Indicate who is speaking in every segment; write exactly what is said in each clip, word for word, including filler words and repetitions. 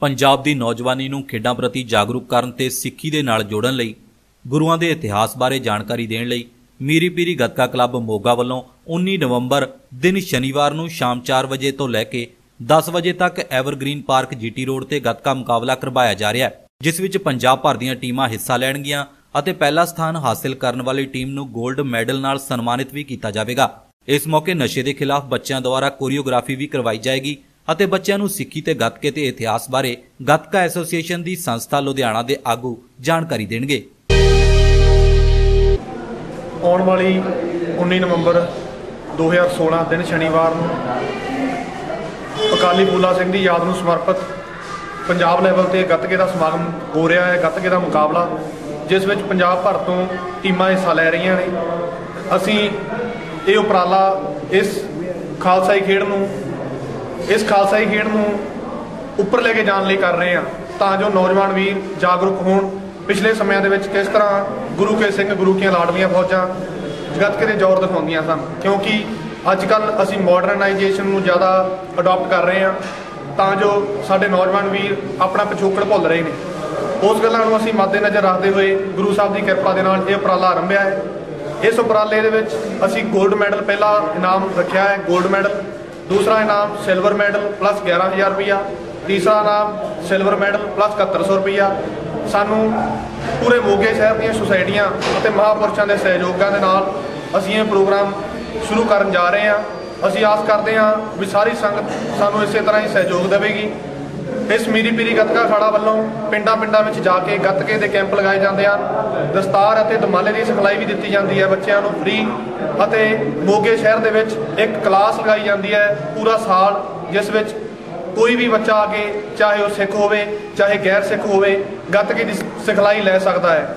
Speaker 1: पंजाब दी नौजवानी नूं खेडां प्रति जागरूक करन ते सिੱਖੀ ਦੇ ਨਾਲ ਜੋੜਨ ਲਈ ਗੁਰੂਆਂ ਦੇ ਇਤਿਹਾਸ ਬਾਰੇ ਜਾਣਕਾਰੀ ਦੇਣ ਲਈ ਮੀਰੀ ਪੀਰੀ ਗੱਤਕਾ ਕਲੱਬ ਮੋਗਾ ਵੱਲੋਂ उन्नीस नवंबर दिन शनिवार ਨੂੰ ਸ਼ਾਮ चार ਵਜੇ ਤੋਂ ਲੈ ਕੇ दस ਵਜੇ ਤੱਕ ਐਵਰਗ੍ਰੀਨ ਪਾਰਕ ਜੀਟੀ ਰੋਡ ਤੇ ਗੱਤਕਾ ਮੁਕਾਬਲਾ ਕਰਵਾਇਆ ਜਾ ਰਿਹਾ ਹੈ, ਜਿਸ ਵਿੱਚ ਪੰਜਾਬ ਭਰ ਦੀਆਂ ਟੀਮਾਂ ਹਿੱਸਾ ਲੈਣਗੀਆਂ ਅਤੇ ਪਹਿਲਾ ਸਥਾਨ ਹਾਸਲ ਕਰਨ ਵਾਲੀ ਟੀਮ ਨੂੰ 골ਡ ਮੈਡਲ ਨਾਲ ਸਨਮਾਨਿਤ ਵੀ ਕੀਤਾ ਜਾਵੇਗਾ। ਇਸ ਮੌਕੇ ਨਸ਼ੇ ਦੇ ਖਿਲਾਫ ਬੱਚਿਆਂ ਦੁਆਰਾ ਕੋਰੀਓਗ੍ਰਾਫੀ ਵੀ ਕਰਵਾਈ ਜਾਏਗੀ ਅਤੇ ਬੱਚਿਆਂ ਨੂੰ ਸਿੱਖੀ ਤੇ ਗੱਤਕੇ ਤੇ ਇਤਿਹਾਸ ਬਾਰੇ ਗੱਤਕਾ ਐਸੋਸੀਏਸ਼ਨ ਦੀ ਸੰਸਥਾ ਲੁਧਿਆਣਾ ਦੇ ਆਗੂ ਜਾਣਕਾਰੀ ਦੇਣਗੇ।
Speaker 2: ਆਉਣ ਵਾਲੀ उन्नीस नवंबर दो हज़ार सोलह दिन शनिवार ਨੂੰ ਅਕਾਲੀ ਫੂਲਾ ਸਿੰਘ ਦੀ ਯਾਦ ਨੂੰ ਸਮਰਪਿਤ ਪੰਜਾਬ ਲੈਵਲ ਤੇ ਗੱਤਕੇ ਦਾ ਸਮਾਗਮ ਹੋ ਰਿਹਾ ਹੈ। ਗੱਤਕੇ ਦਾ ਮੁਕਾਬਲਾ ਜਿਸ ਵਿੱਚ ਪੰਜਾਬ ਭਰ ਤੋਂ ਟੀਮਾਂ ਹਿੱਸਾ ਲੈ ਰਹੀਆਂ ਨੇ। ਅਸੀਂ ਇਹ ਉਪਰਾਲਾ ਇਸ ਖਾਲਸਾਈ ਖੇਡ ਨੂੰ ਇਸ ਖਾਲਸਾਈ ਖੇਡ ਨੂੰ ਉੱਪਰ ਲੈ ਕੇ ਜਾਣ ਲਈ ਕਰ ਰਹੇ ਹਾਂ ਤਾਂ ਜੋ ਨੌਜਵਾਨ ਵੀਰ ਜਾਗਰੂਕ ਹੋਣ। ਪਿਛਲੇ ਸਮਿਆਂ ਦੇ ਵਿੱਚ ਕਿਸ ਤਰ੍ਹਾਂ ਗੁਰੂ ਕੇ ਸਿੰਘ ਗੁਰੂ ਕੀਆਂ ਲਾਡਲੀਆਂ ਫੌਜਾਂ ਗੱਤਕੇ ਦੇ ਜ਼ੋਰ ਦਿਖਾਉਂਦੀਆਂ ਸਨ, ਕਿਉਂਕਿ ਅੱਜ ਕੱਲ੍ਹ ਅਸੀਂ ਮਾਡਰਨਾਈਜੇਸ਼ਨ ਨੂੰ ਜ਼ਿਆਦਾ ਅਡੋਪਟ ਕਰ ਰਹੇ ਹਾਂ ਤਾਂ ਜੋ ਸਾਡੇ ਨੌਜਵਾਨ ਵੀਰ ਆਪਣਾ ਪਿਛੋਕੜ ਭੁੱਲ ਰਹੇ ਨੇ। ਉਸ ਗੱਲਾਂ ਨੂੰ ਅਸੀਂ ਮੱਦੇਨਜ਼ਰ ਰੱਖਦੇ ਹੋਏ ਗੁਰੂ ਸਾਹਿਬ ਦੀ ਕਿਰਪਾ ਦੇ ਨਾਲ ਇਹ ਉਪਰਾਲਾ ਆਰੰਭਿਆ ਹੈ। ਇਸ ਉਪਰਾਲੇ ਦੇ ਵਿੱਚ ਅਸੀਂ 골ਡ ਮੈਡਲ ਪਹਿਲਾ ਇਨਾਮ ਰੱਖਿਆ ਹੈ, 골ਡ ਮੈਡਲ। ਦੂਸਰਾ ਇਨਾਮ ਸਿਲਵਰ ਮੈਡਲ ਪਲੱਸ ਗਿਆਰਾਂ ਹਜ਼ਾਰ ਰੁਪਈਆ। ਤੀਸਰਾ ਇਨਾਮ ਸਿਲਵਰ ਮੈਡਲ ਪਲੱਸ ਇਕਹੱਤਰ ਸੌ ਰੁਪਈਆ। ਸਾਨੂੰ ਪੂਰੇ ਮੋਗੇ ਸ਼ਹਿਰ ਦੀਆਂ ਸੁਸਾਇਟੀਆਂ ਅਤੇ ਮਹਾਂਪੁਰਸ਼ਾਂ ਦੇ ਸਹਿਯੋਗਾਂ ਦੇ ਨਾਲ ਅਸੀਂ ਇਹ ਪ੍ਰੋਗਰਾਮ ਸ਼ੁਰੂ ਕਰਨ ਜਾ ਰਹੇ ਹਾਂ। ਅਸੀਂ ਆਸ ਕਰਦੇ ਹਾਂ ਵੀ ਸਾਰੀ ਸੰਗਤ ਸਾਨੂੰ ਇਸੇ ਤਰ੍ਹਾਂ ਹੀ ਸਹਿਯੋਗ ਦੇਵੇਗੀ। ਇਸ ਮੀਰੀ ਪੀਰੀ ਗੱਤਕਾ ਅਖਾੜਾ ਵੱਲੋਂ ਪਿੰਡਾਂ ਪਿੰਡਾਂ ਵਿੱਚ ਜਾ ਕੇ ਗੱਤਕੇ ਦੇ ਕੈਂਪ ਲਗਾਏ ਜਾਂਦੇ ਹਨ। ਦਸਤਾਰ ਅਤੇ ਦਮਾਲੇ ਦੀ ਸਿਖਲਾਈ ਵੀ ਦਿੱਤੀ ਜਾਂਦੀ ਹੈ ਬੱਚਿਆਂ ਨੂੰ ਫ੍ਰੀ। ਅਤੇ ਮੋਗੇ ਸ਼ਹਿਰ ਦੇ ਵਿੱਚ ਇੱਕ ਕਲਾਸ ਲਗਾਈ ਜਾਂਦੀ ਹੈ ਪੂਰਾ ਸਾਲ, ਜਿਸ ਵਿੱਚ ਕੋਈ ਵੀ ਬੱਚਾ ਆ ਕੇ ਚਾਹੇ ਉਹ ਸਿੱਖ ਹੋਵੇ ਚਾਹੇ ਗੈਰ ਸਿੱਖ ਹੋਵੇ ਗੱਤਕੇ ਦੀ ਸਿਖਲਾਈ ਲੈ ਸਕਦਾ ਹੈ।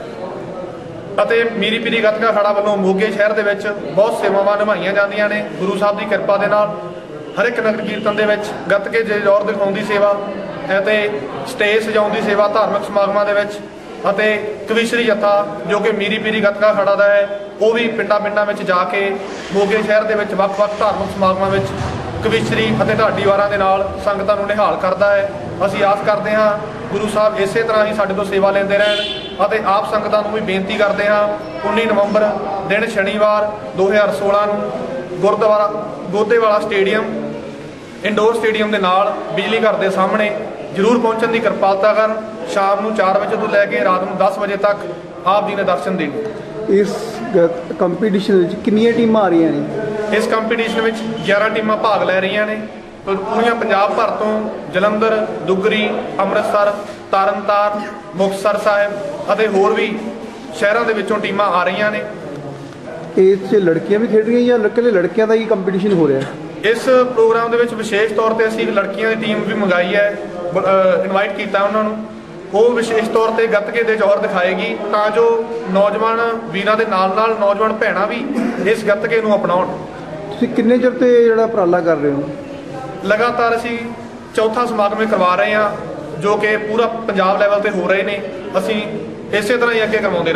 Speaker 2: ਅਤੇ ਮੀਰੀ ਪੀਰੀ ਗੱਤਕਾ ਅਖਾੜਾ ਵੱਲੋਂ ਮੋਗੇ ਸ਼ਹਿਰ ਦੇ ਵਿੱਚ ਬਹੁਤ ਸੇਵਾਵਾਂ ਨਿਭਾਈਆਂ ਜਾਂਦੀਆਂ ਨੇ ਗੁਰੂ ਸਾਹਿਬ ਦੀ ਕਿਰਪਾ ਦੇ ਨਾਲ। ਹਰ ਇੱਕ ਨਗਰ ਕੀਰਤਨ ਦੇ ਵਿੱਚ ਗੱਤਕੇ ਦੇ ਜ਼ੋਰ ਦਿਖਾਉਣ ਦੀ ਸੇਵਾ ਅਤੇ ਸਟੇਜ ਸਜਾਉਣ ਦੀ ਸੇਵਾ ਧਾਰਮਿਕ ਸਮਾਗਮਾਂ ਦੇ ਵਿੱਚ, ਅਤੇ ਕਵੀਸ਼ਰੀ ਜੱਥਾ ਜੋ ਕਿ ਮੀਰੀ ਪੀਰੀ ਗੱਤਕਾ ਅਖਾੜਾ ਦਾ ਹੈ ਉਹ ਵੀ ਪਿੰਡਾਂ ਪਿੰਡਾਂ ਵਿੱਚ ਜਾ ਕੇ ਮੋਗੇ ਸ਼ਹਿਰ ਦੇ ਵਿੱਚ ਵੱਖ-ਵੱਖ ਧਾਰਮਿਕ ਸਮਾਗਮਾਂ ਵਿੱਚ ਕਵੀਸ਼ਰੀ ਅਤੇ ਢਾਡੀ ਵਾਰਾਂ ਦੇ ਨਾਲ ਸੰਗਤਾਂ ਨੂੰ ਨਿਹਾਲ ਕਰਦਾ ਹੈ। ਅਸੀਂ ਆਸ ਕਰਦੇ ਹਾਂ ਗੁਰੂ ਸਾਹਿਬ ਇਸੇ ਤਰ੍ਹਾਂ ਹੀ ਸਾਡੇ ਤੋਂ ਸੇਵਾ ਲੈਂਦੇ ਰਹਿਣ ਅਤੇ ਆਪ ਸੰਗਤਾਂ ਨੂੰ ਵੀ ਬੇਨਤੀ ਕਰਦੇ ਹਾਂ उन्नीस ਨਵੰਬਰ ਦਿਨ ਸ਼ਨੀਵਾਰ ਦੋ ਹਜ਼ਾਰ ਸੋਲ੍ਹਾਂ ਨੂੰ Gurdwara Godewala stadium indoor stadium ਦੇ ਨਾਲ ਬਿਜਲੀ ਘਰ ਦੇ ਸਾਹਮਣੇ ਜ਼ਰੂਰ ਪਹੁੰਚਣ ਦੀ ਕਿਰਪਾਲਤਾ ਕਰਨ। ਸ਼ਾਮ ਨੂੰ ਚਾਰ ਵਜੇ ਤੋਂ ਲੈ ਕੇ ਰਾਤ ਨੂੰ ਦਸ ਵਜੇ ਤੱਕ ਆਪ ਜੀ ਨੇ ਦਰਸ਼ਨ ਦੇਣ।
Speaker 3: ਇਸ ਕੰਪੀਟੀਸ਼ਨ ਵਿੱਚ ਕਿੰਨੀਆਂ ਟੀਮਾਂ ਆ ਰਹੀਆਂ ਨੇ?
Speaker 2: ਇਸ ਕੰਪੀਟੀਸ਼ਨ ਵਿੱਚ ਗਿਆਰਾਂ ਟੀਮਾਂ ਭਾਗ ਲੈ ਰਹੀਆਂ ਨੇ। ਪੂਰੀਆਂ ਪੰਜਾਬ ਭਰ ਤੋਂ ਜਲੰਧਰ, ਦੁੱਗਰੀ, ਅੰਮ੍ਰਿਤਸਰ, ਤਰਨਤਾਰਨ, ਮੁਕਤਸਰ ਸਾਹਿਬ ਅਤੇ ਹੋਰ ਵੀ ਸ਼ਹਿਰਾਂ ਦੇ ਵਿੱਚੋਂ ਟੀਮਾਂ ਆ ਰਹੀਆਂ ਨੇ।
Speaker 3: ਇਸ 'ਚ ਲੜਕੀਆਂ ਵੀ ਖੇਡ ਰਹੀਆਂ ਜਾਂ ਇਕੱਲੇ ਲੜਕਿਆਂ ਦਾ ਹੀ ਕੰਪੀਟੀਸ਼ਨ ਹੋ ਰਿਹਾ?
Speaker 2: ਇਸ ਪ੍ਰੋਗਰਾਮ ਦੇ ਵਿੱਚ ਵਿਸ਼ੇਸ਼ ਤੌਰ ਤੇ ਅਸੀਂ ਲੜਕੀਆਂ ਦੀ ਟੀਮ ਵੀ ਮੰਗਾਈ ਹੈ, ਇਨਵਾਈਟ ਕੀਤਾ ਉਹਨਾਂ ਨੂੰ। ਉਹ ਵਿਸ਼ੇਸ਼ ਤੌਰ ਤੇ ਗੱਤਕੇ ਦੇ ਜ਼ੋਰ ਦਿਖਾਏਗੀ ਤਾਂ ਜੋ ਨੌਜਵਾਨ ਵੀਰਾਂ ਦੇ ਨਾਲ ਨਾਲ ਨੌਜਵਾਨ ਭੈਣਾਂ ਵੀ ਇਸ ਗੱਤਕੇ ਨੂੰ ਅਪਣਾਉਣ।
Speaker 3: ਤੁਸੀਂ ਕਿੰਨੇ ਚਿਰ ਤੇ ਜਿਹੜਾ ਉਪਰਾਲਾ ਕਰ ਰਹੇ ਹੋ?
Speaker 2: ਲਗਾਤਾਰ ਅਸੀਂ ਚੌਥਾ ਸਮਾਗਮ ਕਰਵਾ ਰਹੇ ਹਾਂ ਜੋ ਕਿ ਪੂਰਾ ਪੰਜਾਬ ਲੈਵਲ ਤੇ ਹੋ ਰਹੇ ਨੇ। ਅਸੀਂ ਇਸੇ ਤਰ੍ਹਾਂ ਹੀ ਅੱਗੇ ਕਰਵਾਉਂਦੇ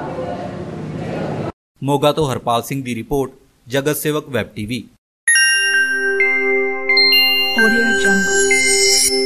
Speaker 2: ਰਹਾਂਗੇ।
Speaker 1: ਮੋਗਾ ਤੋਂ ਹਰਪਾਲ ਸਿੰਘ ਦੀ ਰਿਪੋਰਟ, ਜਗਤ ਸੇਵਕ ਵੈਬ ਟੀਵੀ। Audio Jungle।